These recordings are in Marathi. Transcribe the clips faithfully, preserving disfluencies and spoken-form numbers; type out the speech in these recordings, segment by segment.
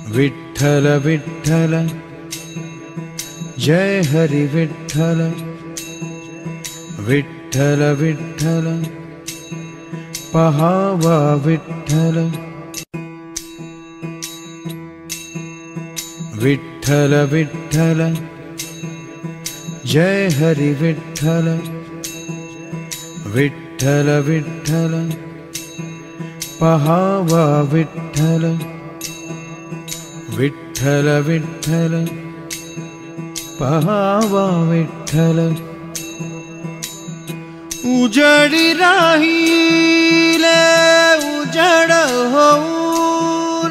विठ्ठल विठ्ठल जय हरि विठ्ठल विठ्ठल विठ्ठल पहावा विठ्ठल विठ्ठल विठ्ठल जय हरि विठ्ठल विठ्ठल विठ्ठल पहावा विठ्ठल विठ्ठल विठ्ठल पहावा विठ्ठल उजड़ी राहिले उजड़ होऊन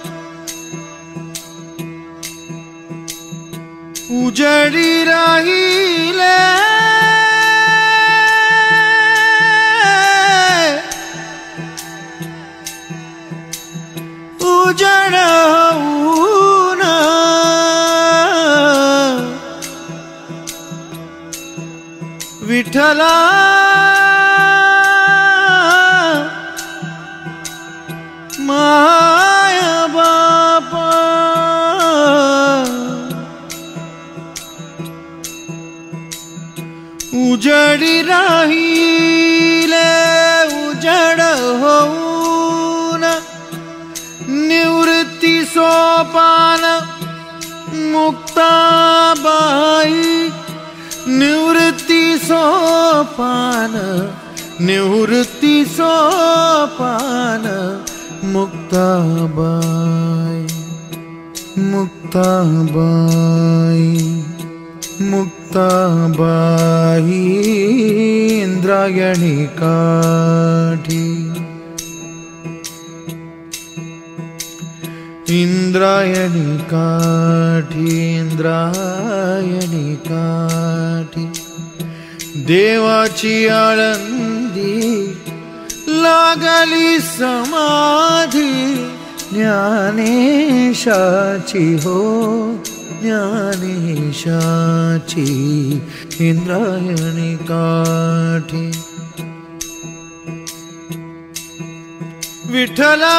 उजड़ी राहिले उजड़ होऊन विठ्ठला माया बापा उजड़ी राहिले उजड़ होऊन निवृत्ती सोपान मुक्ताबाई निवृत्ती सोपान निवृत्ती सोपान मुक्ताबाई मुक्ताबाई मुक्ताबाई इंद्रायणी काठी इंद्रायणी काठी इंद्रायणी काठी देवाची आळंदी लागली समाधी ज्ञानेशाची हो ज्ञानेशाची इंद्रायणी काठी विठ्ठला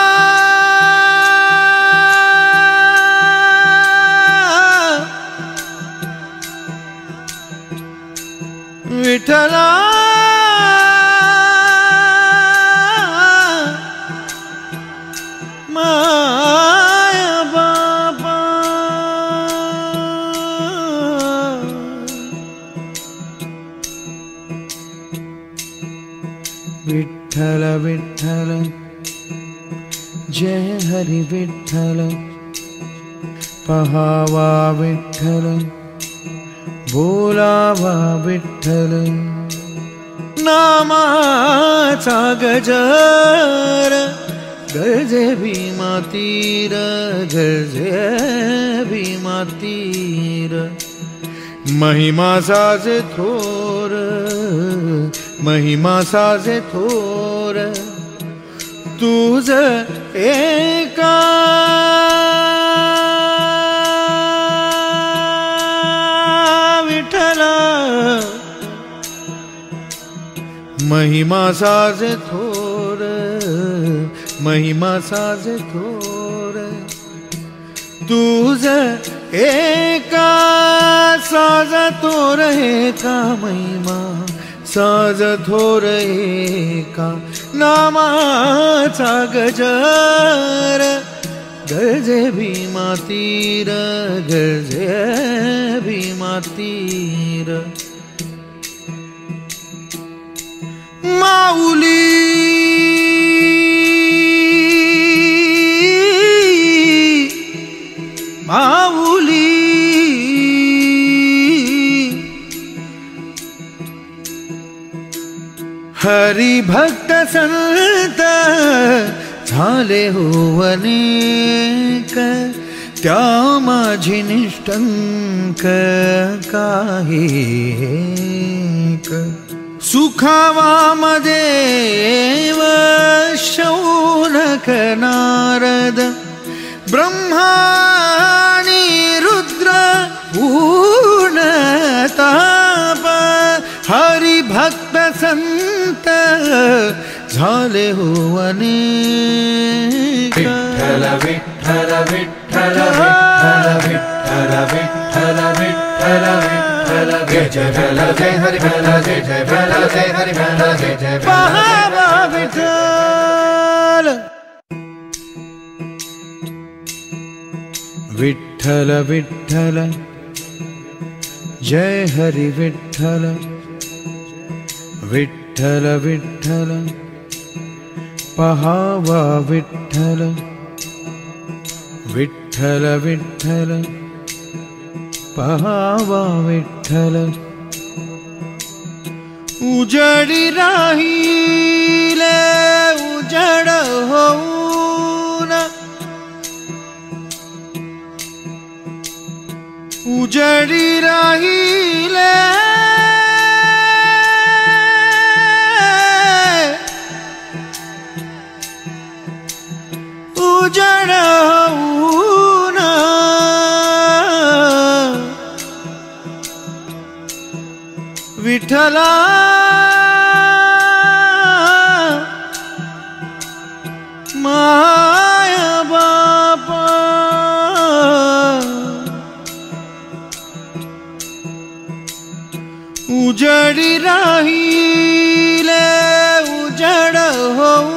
विठ्ठला माया बापा विठ्ठल विठ्ठल जय हरि विठ्ठल पहावा विठ्ठल बोलावा विठ्ठल नामाचा गजर गरजे भीमा तीर गरजे भीमा तीर महिमा साजे थोर महिमा साजे थोर तुझ एका महिमा साज थोर महिमा साज थोर तुझ एका साज थोर एका महिमा साज थोर एका नामाचा गजर गरजे भीमा तीर गरजे भीमा तीर माऊली माऊली हरि भक्त संत झाले हो अनेक त्या माझी निष्ठंक काही एक सुखावा मदेव शौनक नारद ब्रह्माणी रुद्र पूर्णताप हरि भक्त संत झाले हो अनेक विठ्ठल विठ्ठल विठ्ठल विठ्ठल विठ्ठल विठ्ठल विठ्ठल विठ्ठल विठ्ठल जय जय भला जय हरि भला जय जय भला जय हरि भला जय जय भला विठ्ठल विठ्ठल विठ्ठल जय हरि विठ्ठल विठ्ठल विठ्ठल पहावा विठ्ठल विठ्ठल विठ्ठल पहावा विठ्ठल उजड़ी राहिले उजड़ होऊन उजड़ी राहिले उजड़ होऊन विठ्ठला माया बापा उजड़ी राहिले उजड़ होऊन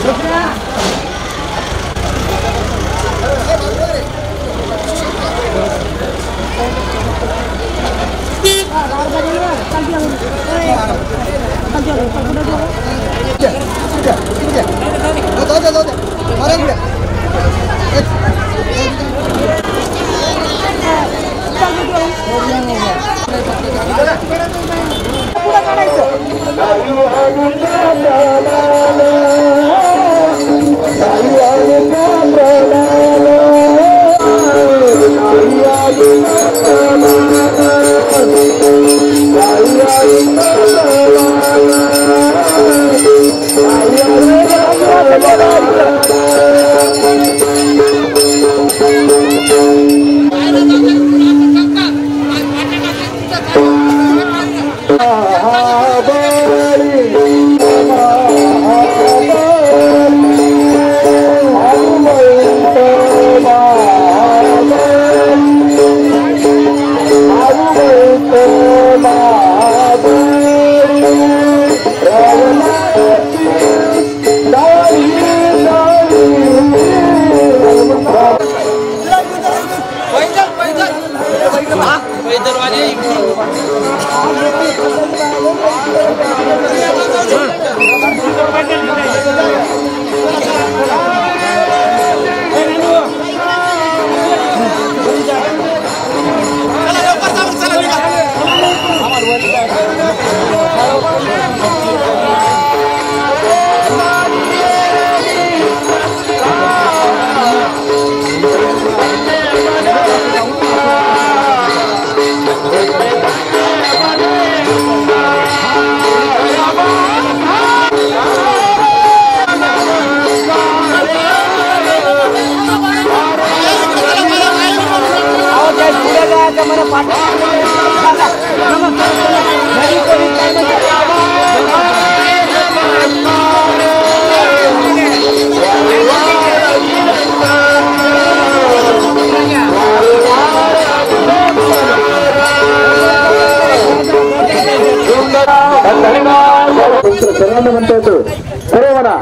सर्वांना म्हणता येतो सर्व म्हणा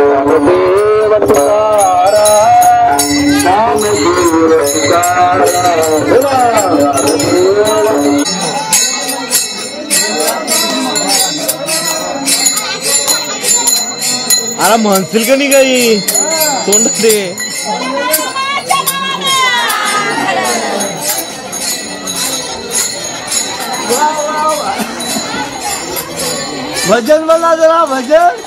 अरे म्हणशील का नाही काही तोंड दे भजन बोला जरा भजन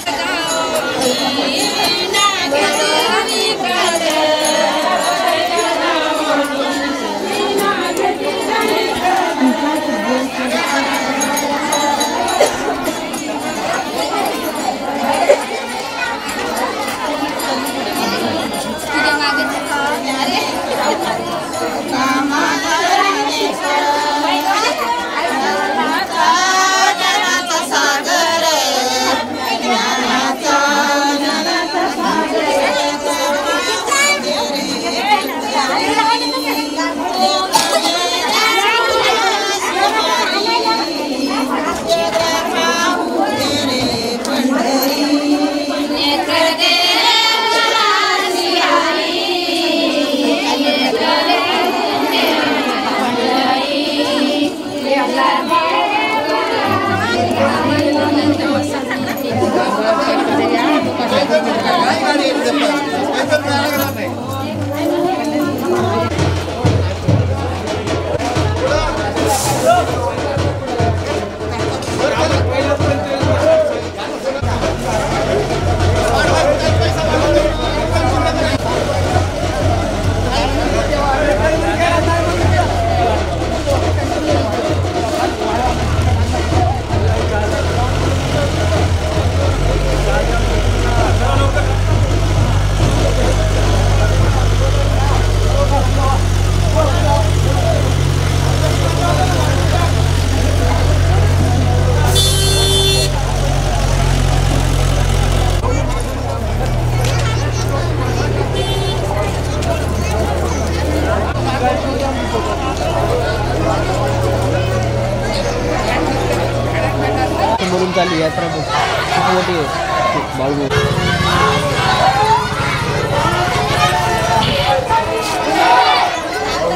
चालू यात्रा खूप मोठी आहे बाळू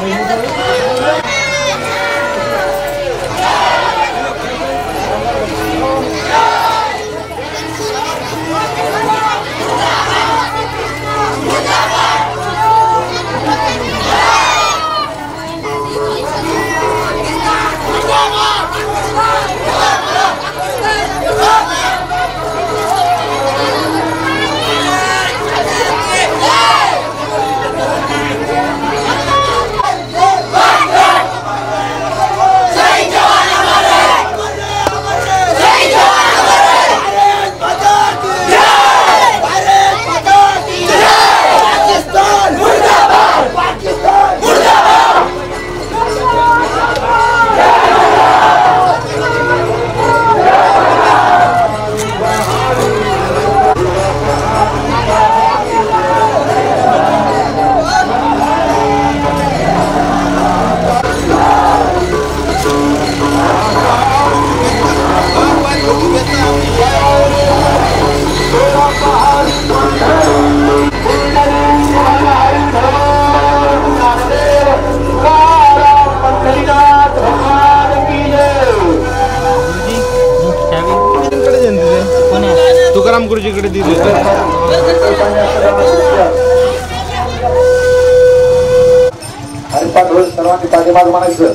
तुकाराम गुरुजीकडे दिली हरिपाठ होईल सर्वांनी पाठीमाग म्हणायचं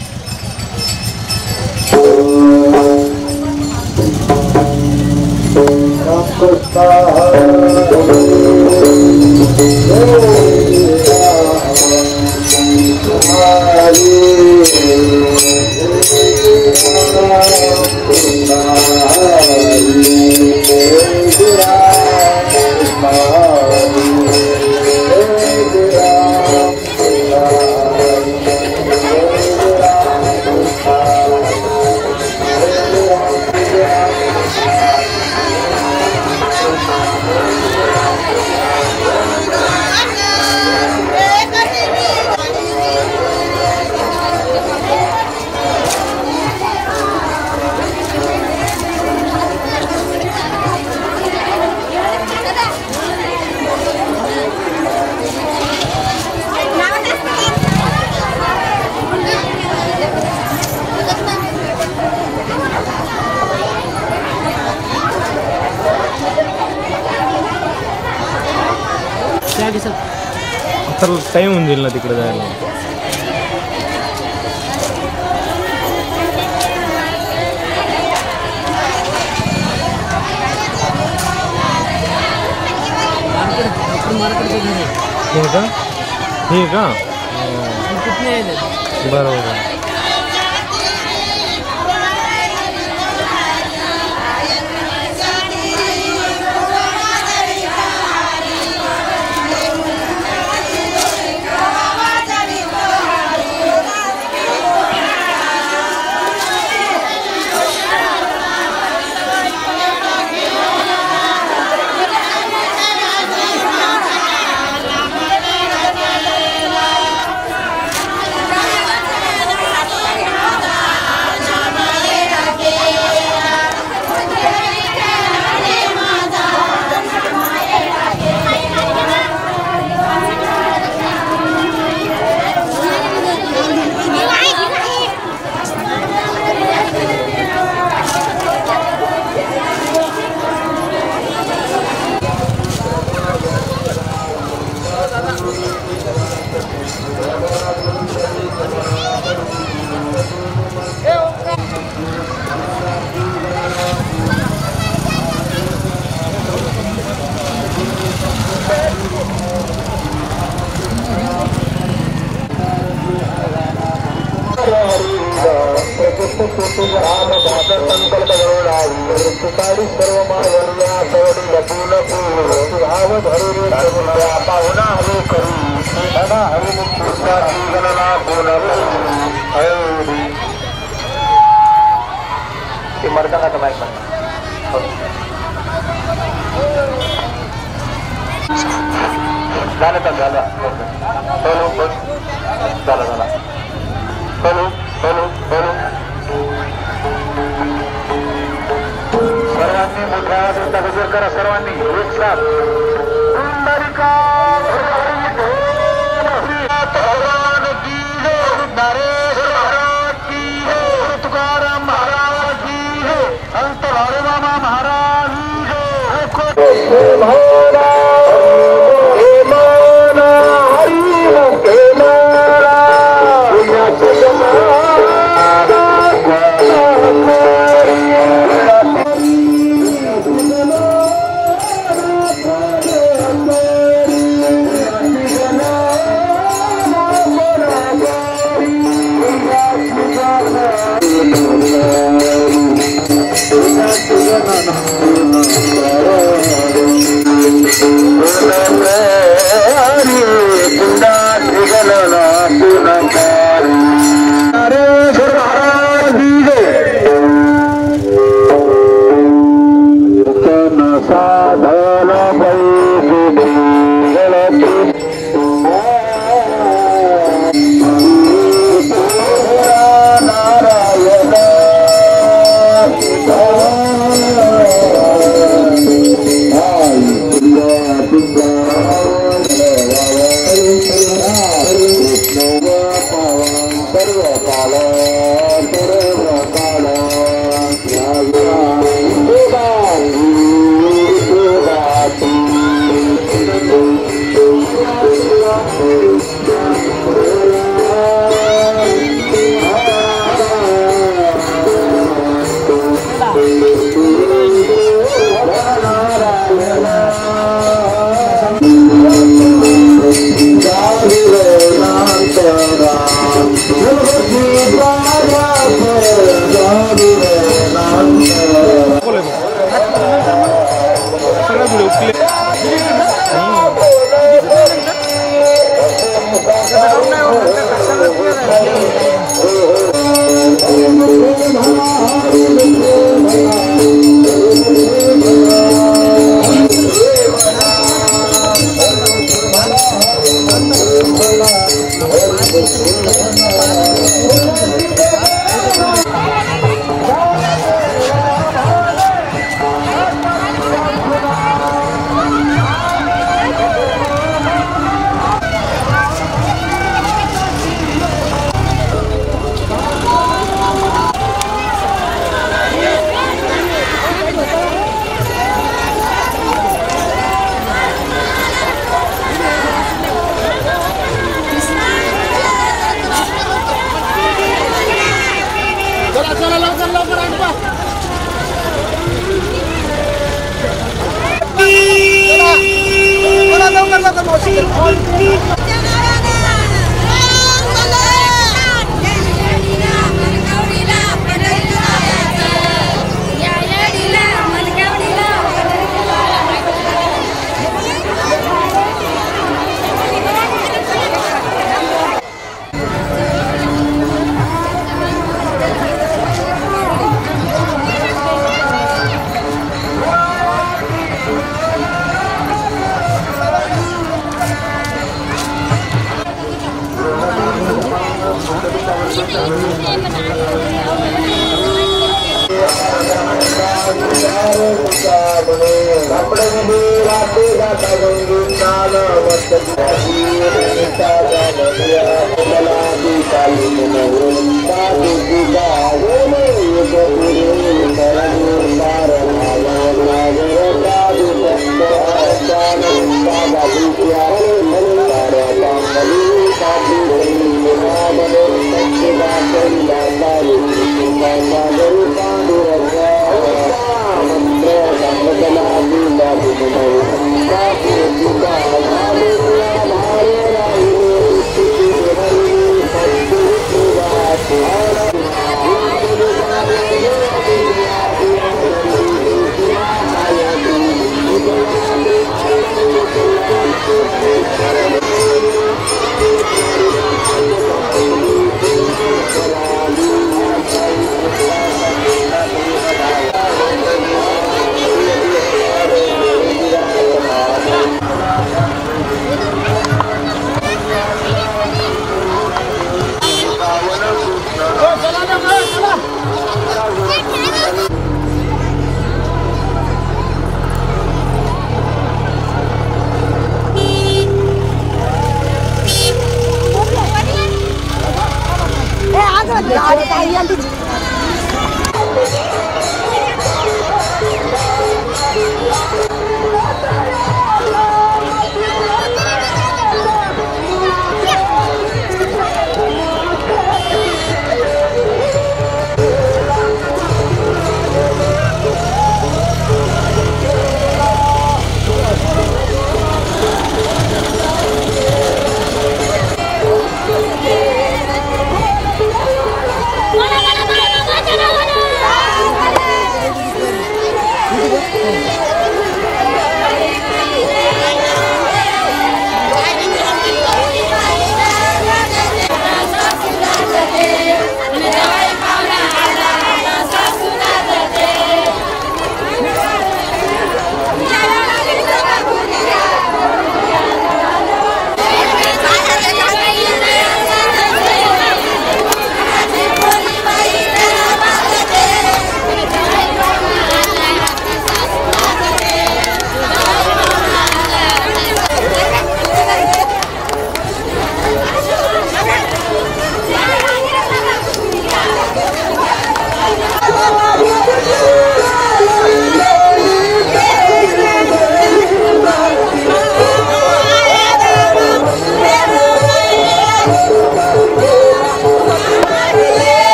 तर टाईम होऊन जाईल ना तिकडे जायला. हे का हे का बरोबर आहे. संकल्प गौराई सर्व मावल्या सवडी लपून भाव धरून पाहुणा हरी करू धना हरी गणना बोलवी ते मर्दाना का बाईक झालं तर झालं बोलू बोल झालं झाला बोलू बोलू बोलू सर्वांनी मोठ्या आवाजाचा गजर करा. सर्वांनी एक साथ भगवान की नारेश्वर महाराज की है, तुकाराम महाराज की है, संत लाडूबाबा Maharaj Thank you.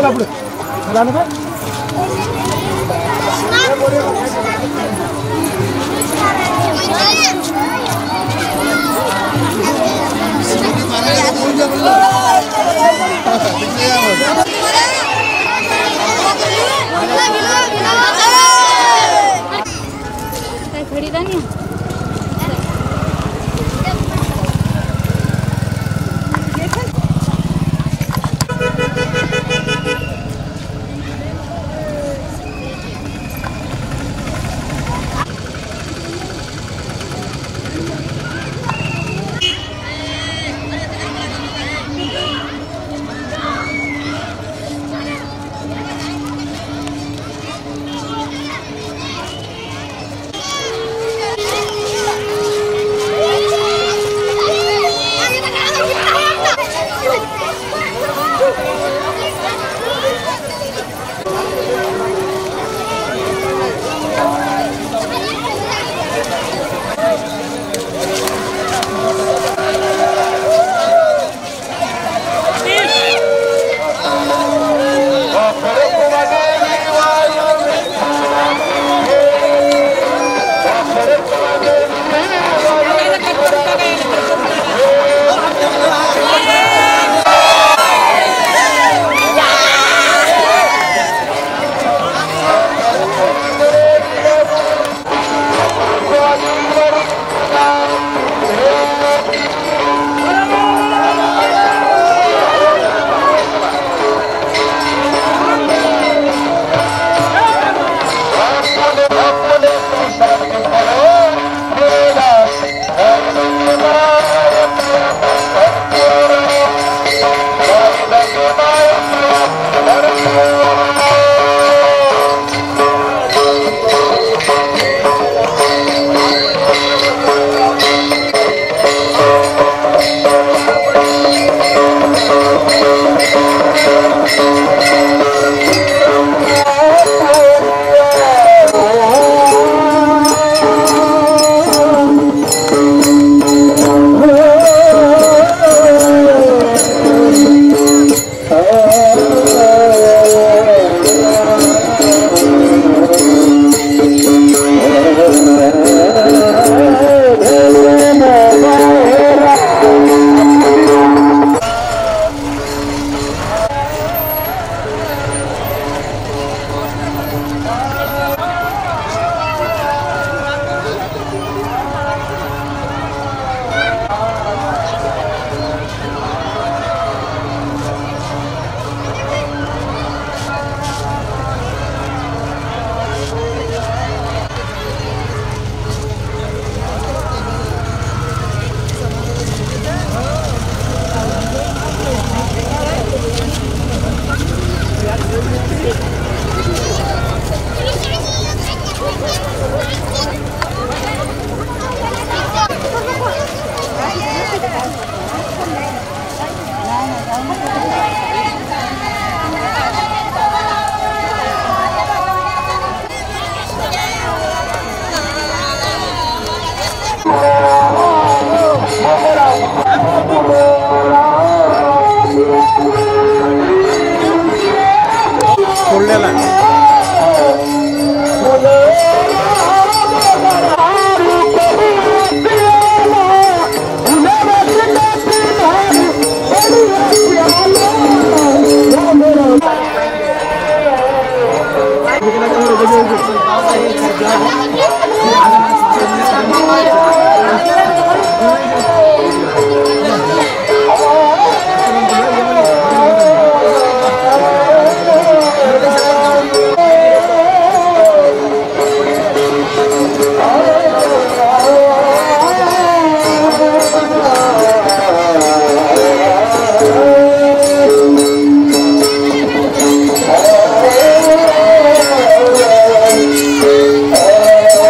Oh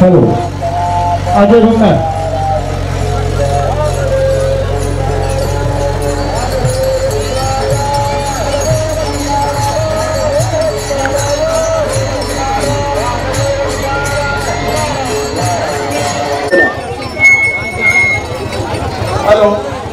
hello आगे रुकना हेलो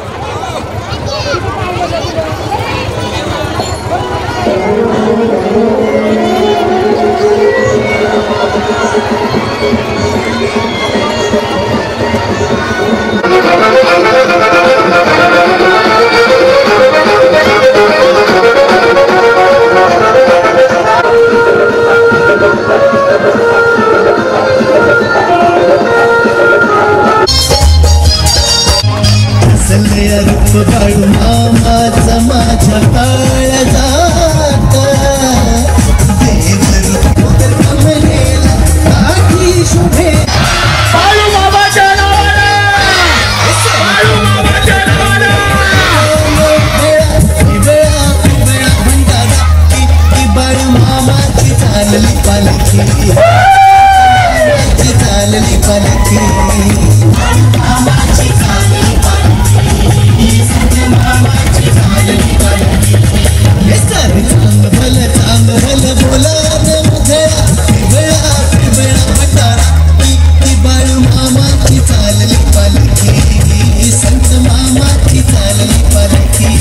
बाळू मामाचा माझ्या काळजात देव कमलेला काठी शुभे बाळू मामाच्या नावानं बाळू मामाच्या नावानं वेळा वेळा भंडारा की बाळू मामाची चालली पालखी चालली पालखी मामाची चालली भल चांग भल बोला बाळू मामाची चालली पालखी संत मामाची चालली पालखी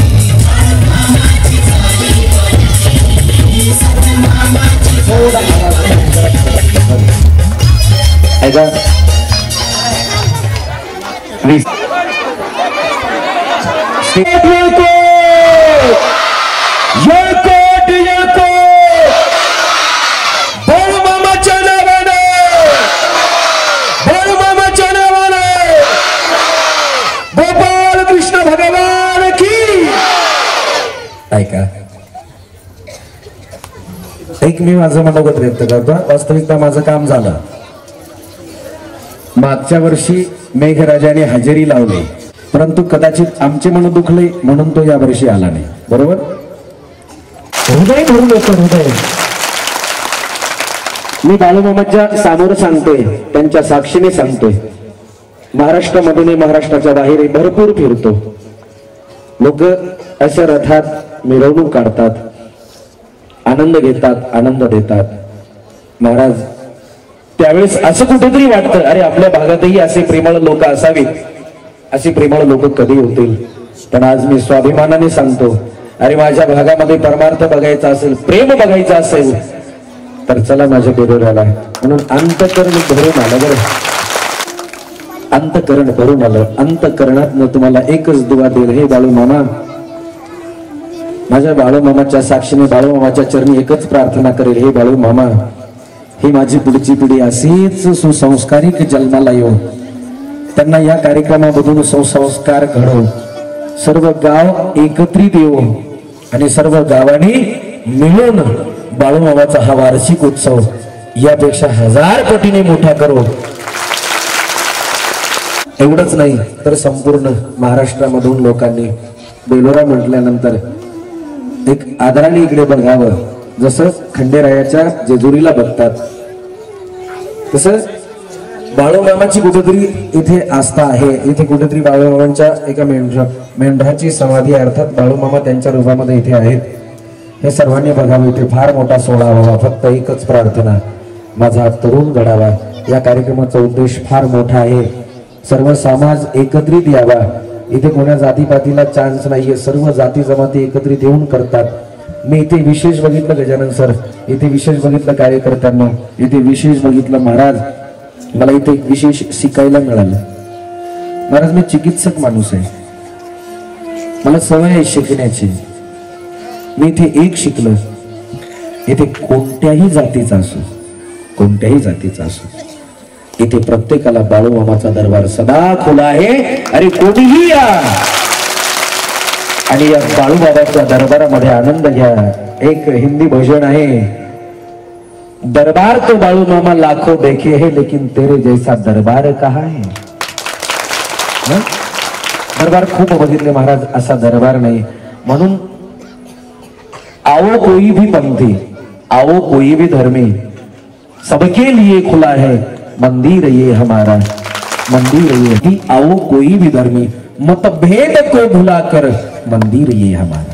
गोपाल कृष्ण भगवान की ऐका एक मी माझं मनोगत व्यक्त करतो. वास्तविकता माझं काम झालं. मागच्या वर्षी मेघराजाने हजेरी लावली परंतु कदाचित आमचे मन दुखले म्हणून तो या वर्षी आला नाही. बरोबर हृदय भरून येतो हृदय. मी बाळूमामाच्या समोर सांगतोय त्यांच्या साक्षीने सांगतोय महाराष्ट्रामध्ये महाराष्ट्राच्या बाहेर भरपूर फिरतो. लोक अशा रथात मिरवणूक काढतात आनंद घेतात आनंद देतात. महाराज त्यावेळेस असं कुठेतरी वाटतं अरे आपल्या भागातही असे प्रेमळ लोक असावीत. अशी प्रेमळ लोक कधी होतील. पण आज मी स्वाभिमानाने सांगतो अरे माझ्या भागामध्ये परमार्थ बघायचा असेल प्रेम बघायचं असेल तर चला माझ्या बेरोऱ्याला. म्हणून अंतकरण भरून आलं बरं अंतकरण भरून आलं. अंतकरणात तुम्हाला एकच दुवा देईल हे बाळू मामा. माझ्या बाळू मामाच्या साक्षीने बाळू मामाच्या चरणी एकच प्रार्थना करेल हे बाळू मामा ही माझी पुढची पिढी अशीच सुसंस्कारिक जन्माला येऊ त्यांना या कार्यक्रमामधून सुसंस्कार घडवून सर्व गाव एकत्रित येऊ आणि सर्व गावांनी मिळून बाळूमामाचा हा वार्षिक उत्सव यापेक्षा हजार पटीने मोठा करू. एवढंच नाही तर संपूर्ण महाराष्ट्रामधून लोकांनी बेलोरा म्हटल्यानंतर एक आदराने इकडे बघावं. जसं खंडेरायाच्या जेजुरीला बघतात तसं बाळूमामाची कुठेतरी इथे आस्था आहे. इथे कुठेतरी बाळूमामांच्या एका मेंढरा मेंढराची समाधी अर्थात बाळूमामा त्यांच्या रूपामध्ये इथे आहेत. हे सर्वांनी बघावं. इथे फार मोठा सोहळा व्हावा. फक्त एकच प्रार्थना माझा तरुण घडावा. या कार्यक्रमाचा उद्देश फार मोठा आहे. सर्व समाज एकत्रित यावा. इथे कोणा जातीपातीला चान्स नाहीये. सर्व जाती जमाती एकत्रित येऊन करतात. मी इथे विशेष बघितलं गजानन सर इथे विशेष बघितलं कार्यकर्त्यांना इथे विशेष बघितलं महाराज. मला इथे एक विशेष शिकायला मिळालं. महाराज मी चिकित्सक माणूस आहे. मला सवय आहे शिकण्याची. मी इथे एक शिकलं इथे कोणत्याही जातीचा असो कोणत्याही जातीचा असो इथे प्रत्येकाला बाळूमामाचा दरबार सदा खुला आहे. अरे कोणीही या आणि या बाळूबाबाच्या दरबारामध्ये आनंद घ्या. एक हिंदी भजन आहे दरबार तो बाळू मामा लाखों देखे है लेकिन तेरे जैसा दरबार कहाँ है. दरबार खूप बघितले महाराज असा दरबार नाही. म्हणून आओ कोई भी पंथी आओ कोई भी धर्मी सबके लिए खुला है मंदिर ये हमारा, मंदिर ये ही आओ कोई भी धर्मी मतभेद को भुलाकर मंदिर ये हमारा.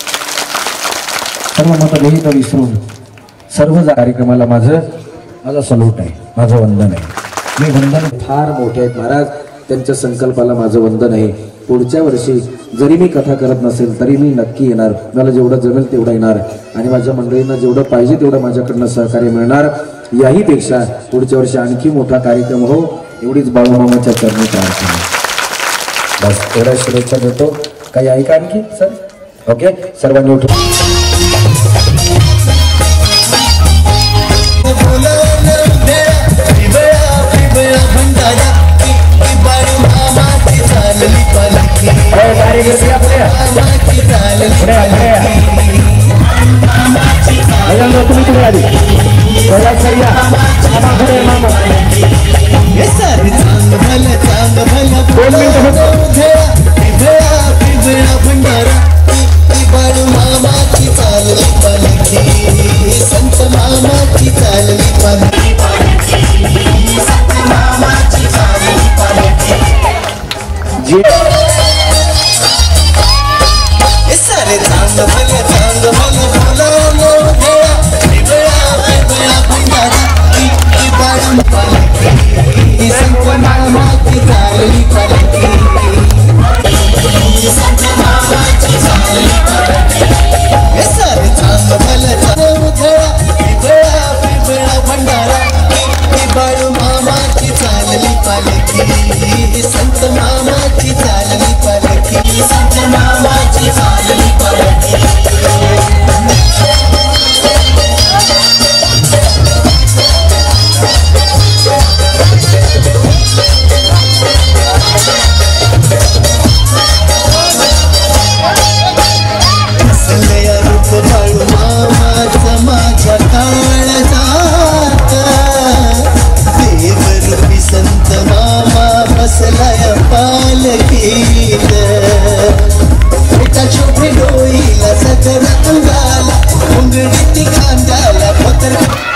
सर्व मतभेद विसरून सर्व कार्यक्रमाला माझं माझा सलूट आहे, माझं वंदन आहे. मी वंदन फार मोठे आहेत महाराज, त्यांच्या संकल्पाला माझं वंदन आहे. पुढच्या वर्षी जरी मी कथा करत नसेल तरी मी नक्की येणार, मला जेवढं जमेल तेवढं येणार आणि माझ्या मंडळींना जेवढं पाहिजे तेवढं माझ्याकडनं सहकार्य मिळणार. याही पेक्षा पुढच्या वर्षी आणखी मोठा कार्यक्रम हो एवढीच बाळूमामाच्या चरणी प्रार्थना. बस एवढा शुभेच्छा देतो. काही आहे का आणखी सर? ओके, सर्वांनी उठून तुम्ही तुम्ही आधी दोन मिनिटं बाळू मामाची चालली पालखी, संत मामाची चालली पालखी, संत मामाची चालली पालखी. सारे चांग भल चांग भल बोलावलो देवा, बिबळा बिबळा भंडारा, बाळू पालखी, संत मामाची चालली पालखी, संत मामाची चालली पालखी. सारे चांग भल चांग देवा, बिबळा बिबळा भंडारा, बाळू मामाची चालली पालखी, संत मामाची चालली पालखी, संत मामाची चालली पालखी. असलया रूप बाळू मामाचा माझ्या काळजात, देवरूपी संत मामा बसलाय पालखीत. शोभे डोईला सदर अंगाला, मुंगळीती खांद्याला पत्र.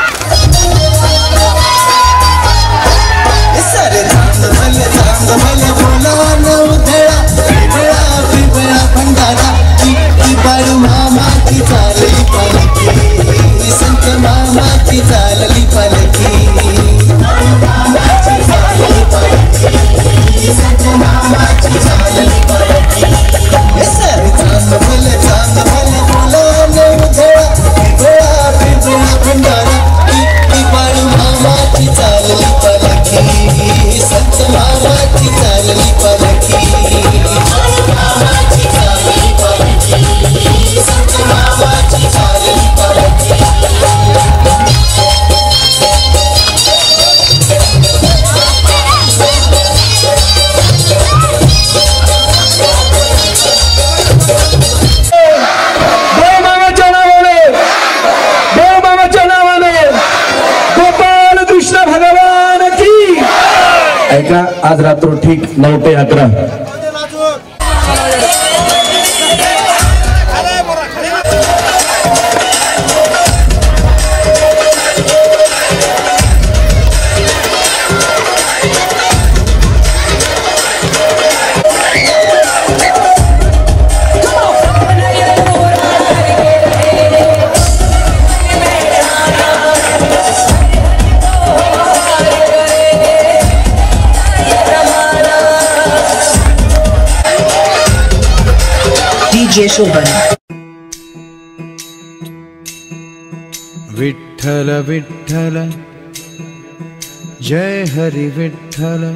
सारे चांग भल चांग भल बोलावलो उधळा, बिबळा बिबळा भंडारा, बाळू मामाची चालली पालखी, संत मामाची चालली पालखी, मामाची चालली पालखी, संत मामाची चालली पालखी. सारे चांग भल चांग भल बोलावलो उधळा, बिबळा बिबळा भंडारा, बाळू मामाची चालली पालखी, संत मामाची चालली पालखी, मामाची चालली पालखी, संत मामाची चालली पालखी. ऐका, आज रात्र ठीक नऊ ते अकरा जय शोभन. विठ्ठल विठ्ठल जय हरी विठ्ठल,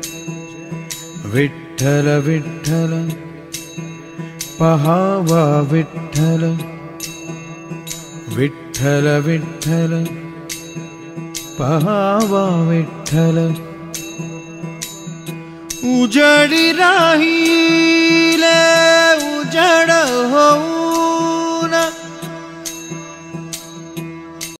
विठ्ठल विठ्ठल पहावा विठ्ठल, विठ्ठल विठ्ठल पहावा विठ्ठल. उजडी राही